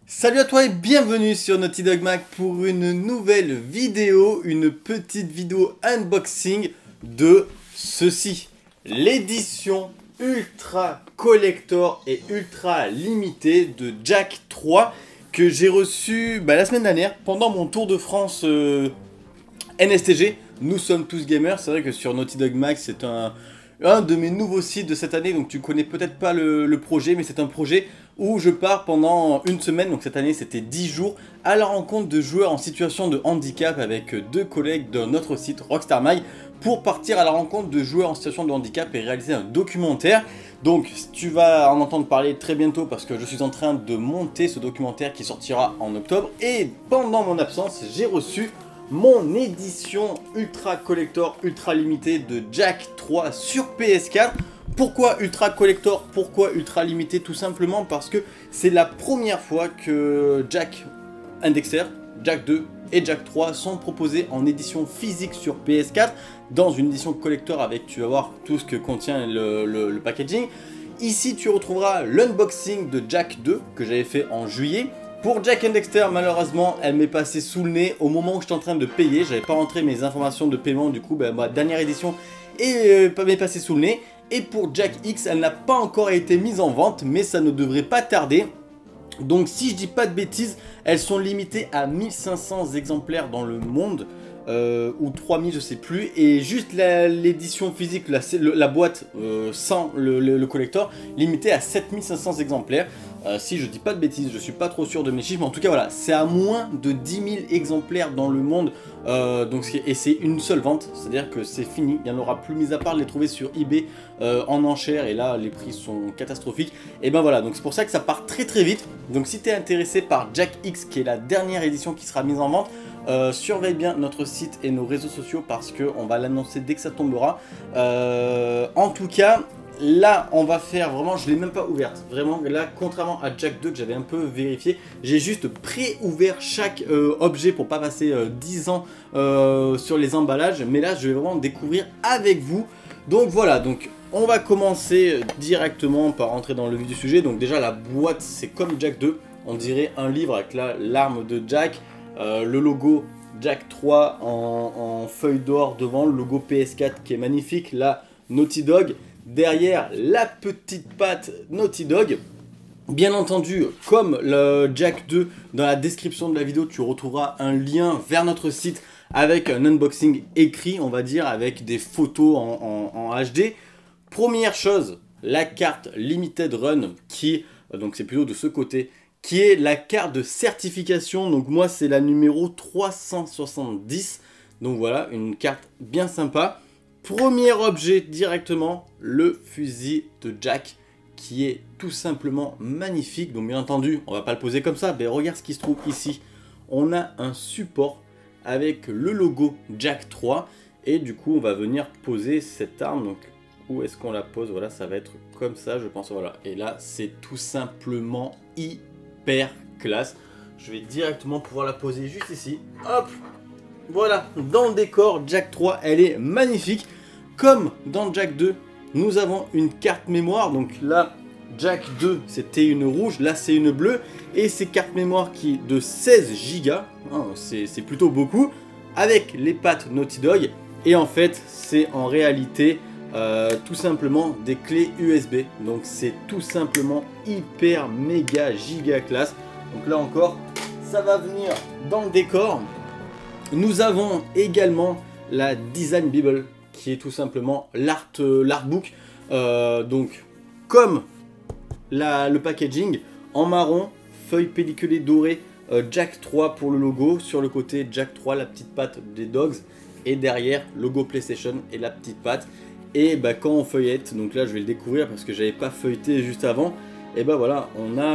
Salut à toi et bienvenue sur Naughty Dog Mag pour une nouvelle vidéo, une petite vidéo unboxing de ceci. L'édition ultra collector et ultra limitée de Jak 3 que j'ai reçu la semaine dernière pendant mon tour de France NSTG. Nous sommes tous gamers, c'est vrai que sur Naughty Dog Mag c'est un de mes nouveaux sites de cette année, donc tu connais peut-être pas le projet, mais c'est un projet où je pars pendant une semaine, donc cette année c'était 10 jours, à la rencontre de joueurs en situation de handicap avec deux collègues de notre site Rockstar Mag, pour partir à la rencontre de joueurs en situation de handicap et réaliser un documentaire. Donc tu vas en entendre parler très bientôt parce que je suis en train de monter ce documentaire qui sortira en octobre, et pendant mon absence j'ai reçu mon édition ultra collector, ultra limitée de Jak 3 sur PS4. Pourquoi ultra collector? Pourquoi ultra limité? Tout simplement parce que c'est la première fois que Jak Indexter, Jak 2 et Jak 3 sont proposés en édition physique sur PS4, dans une édition collector avec, tu vas voir, tout ce que contient le packaging. Ici tu retrouveras l'unboxing de Jak 2 que j'avais fait en juillet. Pour Jak Indexter, malheureusement, elle m'est passée sous le nez au moment où j'étais en train de payer. J'avais pas rentré mes informations de paiement, du coup, ma dernière édition m'est passée sous le nez. Et pour Jak X, elle n'a pas encore été mise en vente, mais ça ne devrait pas tarder. Donc si je dis pas de bêtises, elles sont limitées à 1500 exemplaires dans le monde. Ou 3000, je sais plus, et juste l'édition physique, la boîte sans le collector, limitée à 7500 exemplaires. Si je dis pas de bêtises, je suis pas trop sûr de mes chiffres, mais en tout cas voilà, c'est à moins de 10 000 exemplaires dans le monde, et c'est une seule vente, c'est-à-dire que c'est fini, il n'y en aura plus, mis à part de les trouver sur eBay en enchère, et là les prix sont catastrophiques. Et ben voilà, donc c'est pour ça que ça part très très vite. Donc si tu es intéressé par Jak X, qui est la dernière édition qui sera mise en vente, surveille bien notre site et nos réseaux sociaux parce qu'on va l'annoncer dès que ça tombera. En tout cas, là on va faire vraiment, je l'ai même pas ouverte, vraiment là, contrairement à Jak 2 que j'avais un peu vérifié, j'ai juste pré-ouvert chaque objet pour pas passer 10 ans sur les emballages, mais là je vais vraiment découvrir avec vous. Donc voilà, donc on va commencer directement par rentrer dans le vif du sujet. Donc déjà la boîte, c'est comme Jak 2, on dirait un livre avec l'arme de Jak. Le logo Jak 3 en feuille d'or devant, le logo PS4 qui est magnifique, là Naughty Dog, derrière la petite patte Naughty Dog. Bien entendu, comme le Jak 2, dans la description de la vidéo tu retrouveras un lien vers notre site avec un unboxing écrit, on va dire, avec des photos en HD. Première chose, la carte Limited Run qui, donc c'est plutôt de ce côté, qui est la carte de certification. Donc moi c'est la numéro 370, donc voilà, une carte bien sympa. Premier objet directement, le fusil de Jak, qui est tout simplement magnifique. Donc bien entendu, on va pas le poser comme ça, mais regarde ce qui se trouve ici. On a un support avec le logo Jak 3, et du coup on va venir poser cette arme. Donc où est-ce qu'on la pose? Voilà, ça va être comme ça je pense, voilà. Et là c'est tout simplement hyper classe. Je vais directement pouvoir la poser juste ici. Hop, voilà, dans le décor Jak 3, elle est magnifique. Comme dans Jak 2, nous avons une carte mémoire. Donc là, Jak 2, c'était une rouge, là c'est une bleue. Et ces cartes mémoire qui de 16 Go, hein, c'est plutôt beaucoup, avec les pattes Naughty Dog. Et en fait, c'est en réalité tout simplement des clés USB. Donc c'est tout simplement hyper méga giga classe. Donc là encore, ça va venir dans le décor. Nous avons également la Design Bible, qui est tout simplement l'artbook. Donc comme le packaging, en marron, feuille pelliculée dorée, Jak 3 pour le logo, sur le côté Jak 3, la petite patte des Dogs, et derrière logo PlayStation et la petite patte. Et quand on feuillette, donc là je vais le découvrir parce que j'avais pas feuilleté juste avant, et voilà,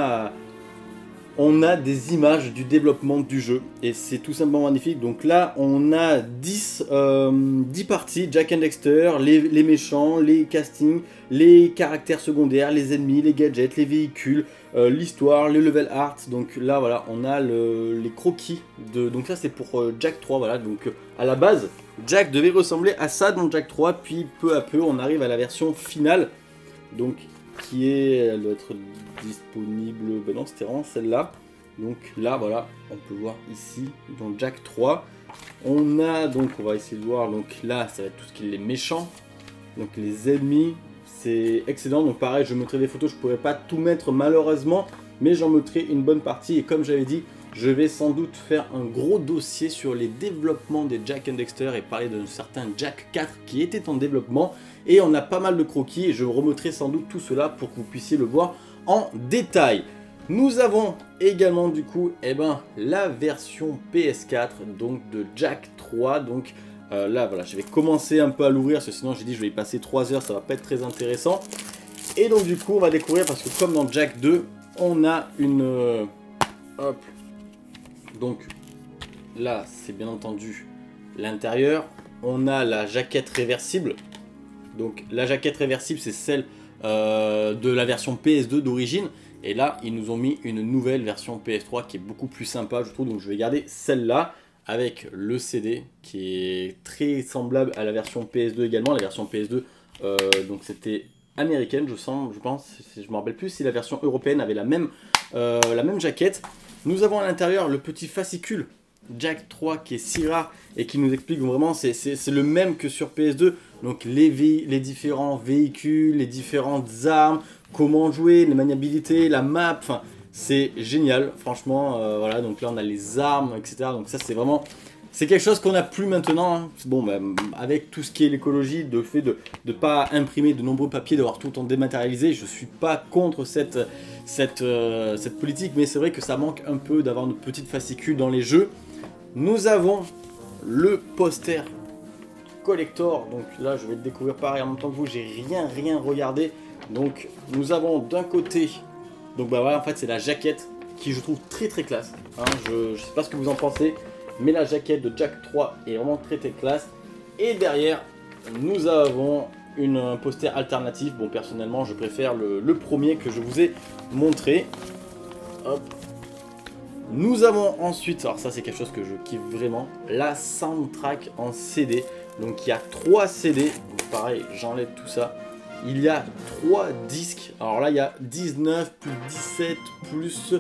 on a des images du développement du jeu, et c'est tout simplement magnifique. Donc là on a 10 parties, Jak and Dexter, les méchants, les castings, les caractères secondaires, les ennemis, les gadgets, les véhicules, l'histoire, le level art. Donc là voilà, on a les croquis donc ça c'est pour Jak 3, voilà. Donc à la base Jak devait ressembler à ça dans Jak 3, puis peu à peu on arrive à la version finale, donc elle doit être disponible, non c'était vraiment celle-là, Donc là, voilà, on peut voir ici, dans Jack 3. On a donc, on va essayer de voir, donc là, ça va être tout ce qui est les méchants. Donc les ennemis, c'est excellent. Donc pareil, je mettrai des photos, je ne pourrais pas tout mettre malheureusement, mais j'en mettrai une bonne partie. Et comme j'avais dit, je vais sans doute faire un gros dossier sur les développements des Jak and Daxter et parler de certains Jak 4 qui étaient en développement. Et on a pas mal de croquis et je remettrai sans doute tout cela pour que vous puissiez le voir en détail. Nous avons également du coup la version PS4 donc de Jak 3. Donc là voilà, je vais commencer un peu à l'ouvrir parce que sinon j'ai dit je vais y passer 3 heures, ça va pas être très intéressant. Et donc du coup on va découvrir parce que comme dans Jak 2 on a une hop, donc là c'est bien entendu l'intérieur. On a la jaquette réversible. Donc la jaquette réversible c'est celle de la version PS2 d'origine. Et là ils nous ont mis une nouvelle version PS3 qui est beaucoup plus sympa je trouve. Donc je vais garder celle-là avec le CD qui est très semblable à la version PS2 également. La version PS2 donc c'était américaine je pense. Je me rappelle plus si la version européenne avait la même jaquette. Nous avons à l'intérieur le petit fascicule Jak 3 qui est si rare et qui nous explique vraiment, c'est le même que sur PS2. Donc les différents véhicules, les différentes armes, comment jouer, les maniabilités, la map, enfin c'est génial franchement. Voilà, donc là on a les armes etc. Donc ça c'est vraiment, c'est quelque chose qu'on n'a plus maintenant hein. Bon avec tout ce qui est l'écologie, le fait de ne pas imprimer de nombreux papiers, d'avoir tout en dématérialisé, je suis pas contre cette politique, mais c'est vrai que ça manque un peu d'avoir une petite fascicule dans les jeux. Nous avons le poster collector, donc là je vais le découvrir pareil en même temps que vous, j'ai rien regardé. Donc nous avons d'un côté, donc voilà en fait c'est la jaquette qui je trouve très classe hein. Je sais pas ce que vous en pensez, mais la jaquette de Jak 3 est vraiment très classe. Et derrière nous avons un poster alternatif. Bon personnellement je préfère le premier que je vous ai montré. Hop. Nous avons ensuite, alors ça c'est quelque chose que je kiffe vraiment, la soundtrack en CD. Donc il y a 3 CD, donc pareil j'enlève tout ça. Il y a 3 disques, alors là il y a 19 plus 17 plus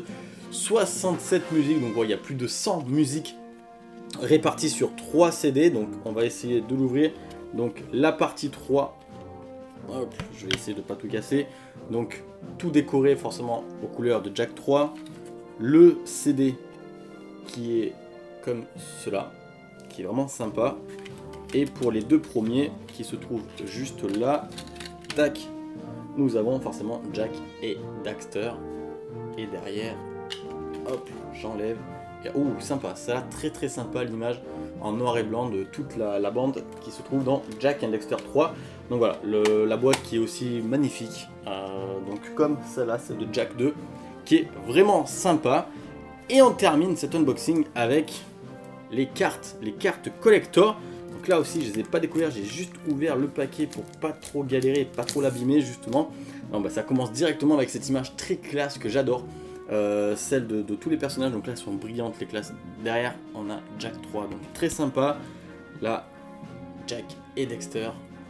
67 musiques. Donc il y a plus de 100 musiques réparties sur 3 CD. Donc on va essayer de l'ouvrir. Donc la partie 3, hop, je vais essayer de ne pas tout casser. Donc tout décoré forcément aux couleurs de Jak 3. Le CD qui est comme cela, qui est vraiment sympa. Et pour les 2 premiers qui se trouvent juste là, tac, nous avons forcément Jak et Daxter. Et derrière, hop, j'enlève. Oh, sympa, ça a très sympa l'image en noir et blanc de toute la bande qui se trouve dans Jak and Daxter 3. Donc voilà, la boîte qui est aussi magnifique, donc comme celle-là, celle de Jak 2, qui est vraiment sympa. Et on termine cet unboxing avec les cartes collector. Donc là aussi je les ai pas découvertes, j'ai juste ouvert le paquet pour pas trop galérer, pas trop l'abîmer justement. Non, ça commence directement avec cette image très classe que j'adore, celle de tous les personnages. Donc là elles sont brillantes les classes. Derrière on a Jak 3, donc très sympa. Là Jak et Daxter.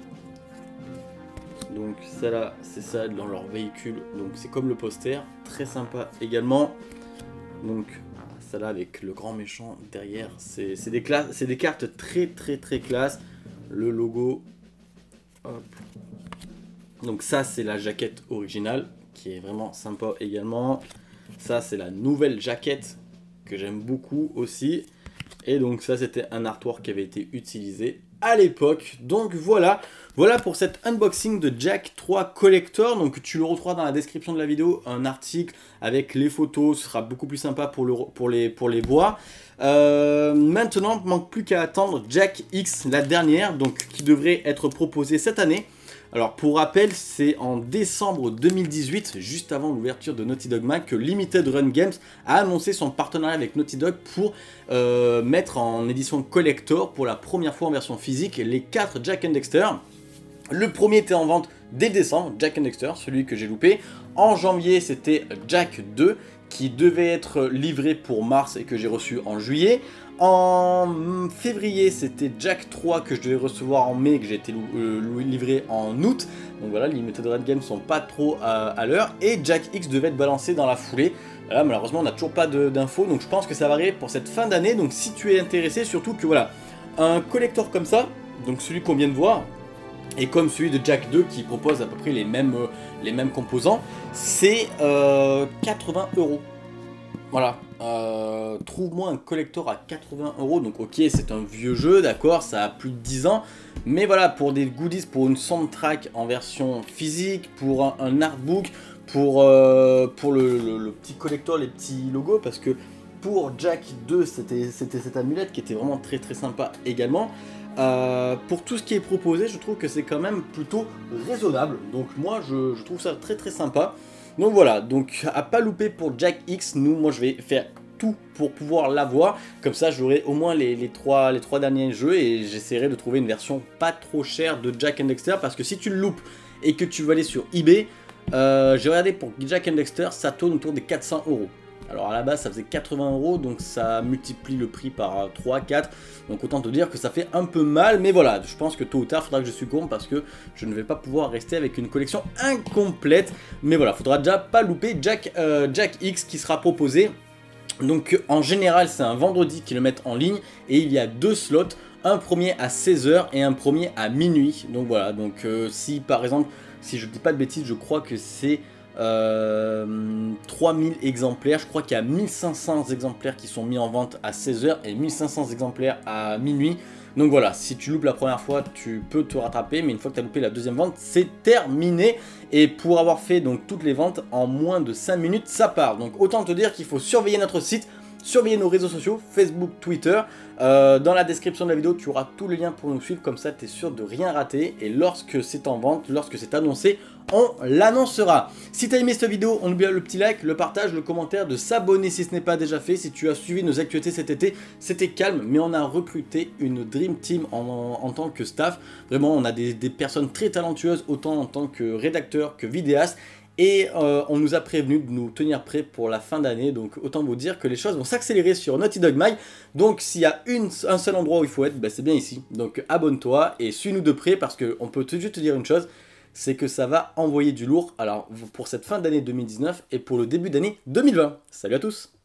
Donc ça là, c'est ça dans leur véhicule, donc c'est comme le poster, très sympa également. Donc ça là avec le grand méchant derrière, c'est des cartes très classe. Le logo, hop. Donc ça c'est la jaquette originale qui est vraiment sympa également. Ça c'est la nouvelle jaquette que j'aime beaucoup aussi. Et donc ça c'était un artwork qui avait été utilisé à l'époque. Donc voilà pour cet unboxing de Jak 3 Collector. Donc tu le retrouveras dans la description de la vidéo, un article avec les photos, ce sera beaucoup plus sympa pour les voir. Maintenant il ne manque plus qu'à attendre Jak X, la dernière, donc qui devrait être proposée cette année. Alors pour rappel, c'est en décembre 2018, juste avant l'ouverture de Naughty Dog Mag, que Limited Run Games a annoncé son partenariat avec Naughty Dog pour mettre en édition collector pour la première fois en version physique les 4 Jak and Daxter. Le premier était en vente dès décembre, Jak and Daxter, celui que j'ai loupé. En janvier, c'était Jak 2 qui devait être livré pour mars et que j'ai reçu en juillet. En février, c'était Jack 3 que je devais recevoir en mai, que j'ai été livré en août. Donc voilà, les Limited Run Games sont pas trop à l'heure. Et Jack X devait être balancé dans la foulée. Là, malheureusement, on n'a toujours pas d'infos. Donc je pense que ça va arriver pour cette fin d'année. Donc si tu es intéressé, surtout que voilà, un collector comme ça, donc celui qu'on vient de voir, et comme celui de Jack 2 qui propose à peu près les mêmes composants, c'est 80 €. Voilà, trouve-moi un collector à 80 €, donc ok c'est un vieux jeu, d'accord, ça a plus de 10 ans, mais voilà, pour des goodies, pour une soundtrack en version physique, pour un artbook, pour le petit collector, les petits logos, parce que pour Jack 2 c'était cette amulette qui était vraiment très très sympa également. Pour tout ce qui est proposé, je trouve que c'est quand même plutôt raisonnable, donc moi je trouve ça très très sympa. Donc voilà, donc à pas louper pour Jack X, moi je vais faire tout pour pouvoir l'avoir, comme ça j'aurai au moins les trois derniers jeux et j'essaierai de trouver une version pas trop chère de Jak and Daxter, parce que si tu le loupes et que tu vas aller sur eBay, j'ai regardé pour Jak and Daxter, ça tourne autour des 400 €. Alors à la base ça faisait 80 €, donc ça multiplie le prix par 3, 4, donc autant te dire que ça fait un peu mal, mais voilà, je pense que tôt ou tard il faudra que je succombe parce que je ne vais pas pouvoir rester avec une collection incomplète, mais voilà, faudra déjà pas louper Jack X qui sera proposé. Donc en général c'est un vendredi qu'ils le mettent en ligne et il y a 2 slots, un premier à 16 h et un premier à minuit, donc voilà, donc si par exemple, si je dis pas de bêtises, je crois que c'est 3000 exemplaires, je crois qu'il y a 1500 exemplaires qui sont mis en vente à 16 h et 1500 exemplaires à minuit. Donc voilà, si tu loupes la première fois, tu peux te rattraper, mais une fois que tu as loupé la deuxième vente, c'est terminé. Et pour avoir fait donc toutes les ventes en moins de 5 minutes, ça part. Donc autant te dire qu'il faut surveiller notre site, surveiller nos réseaux sociaux, Facebook, Twitter. Dans la description de la vidéo, tu auras tous les liens pour nous suivre, comme ça tu es sûr de rien rater. Et lorsque c'est en vente, lorsque c'est annoncé, on l'annoncera. Si tu as aimé cette vidéo, on n'oublie pas le petit like, le partage, le commentaire, de s'abonner si ce n'est pas déjà fait. Si tu as suivi nos actualités cet été, c'était calme, mais on a recruté une Dream Team en tant que staff. Vraiment, on a des personnes très talentueuses, autant en tant que rédacteur que vidéaste. Et on nous a prévenu de nous tenir prêts pour la fin d'année, donc autant vous dire que les choses vont s'accélérer sur Naughty Dog Mag. Donc s'il y a un seul endroit où il faut être, bah, c'est bien ici. Donc abonne-toi et suis-nous de près, parce qu'on peut juste te dire une chose, c'est que ça va envoyer du lourd, alors pour cette fin d'année 2019 et pour le début d'année 2020. Salut à tous!